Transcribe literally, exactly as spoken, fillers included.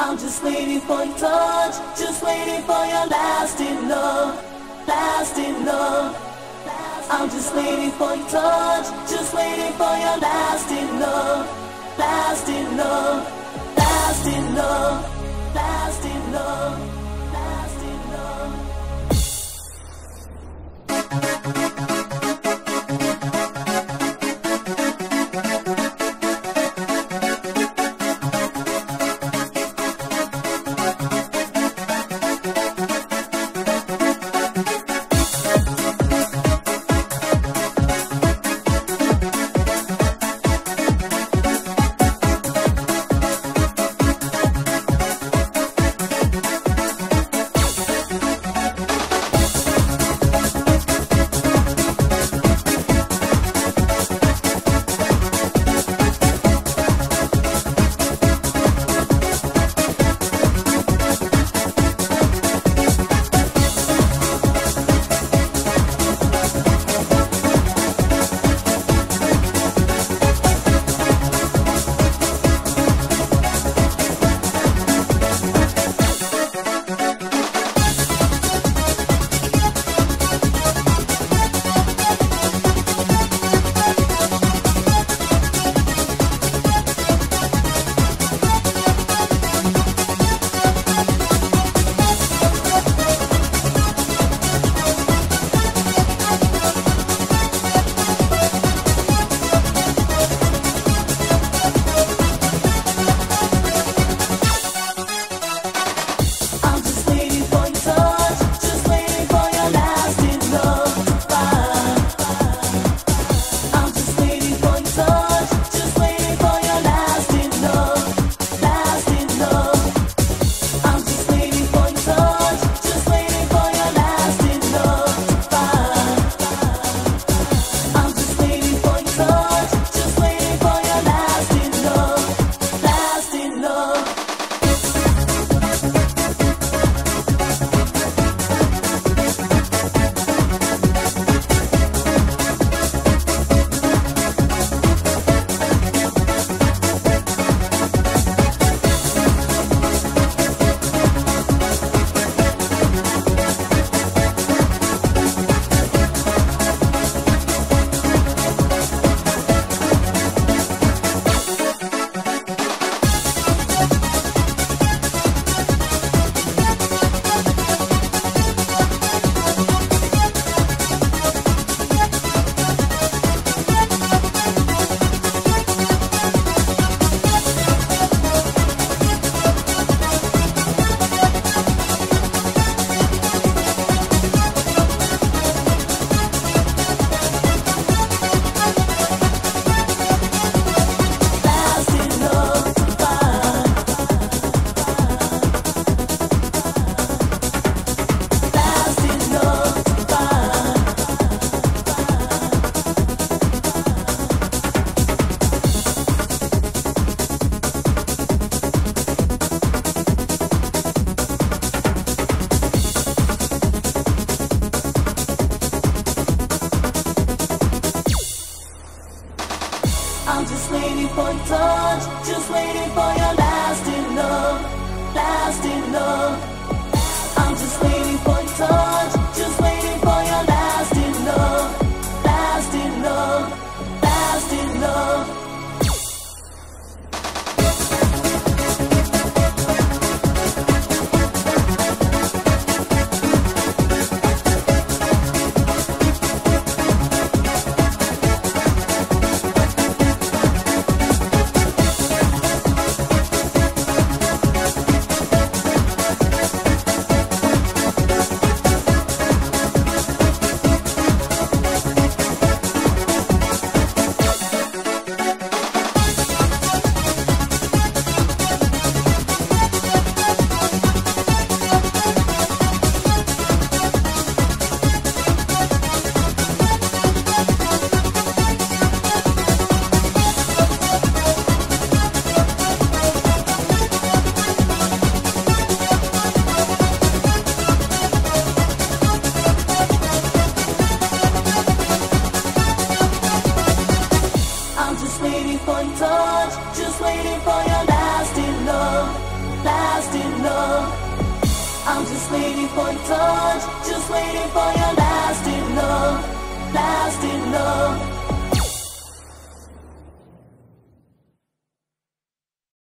I'm just waiting for your touch, just waiting for your lasting love, lasting love. I'm just waiting for your touch, just waiting for your lasting love, lasting love, lasting love, lasting love, lasting love. I'm just waiting for your touch, just waiting for your lasting love, lasting love. I'm just waiting for your touch, just waiting for your lasting love, lasting love, lasting love. lasting love. I'm just waiting for your touch, just waiting for your lasting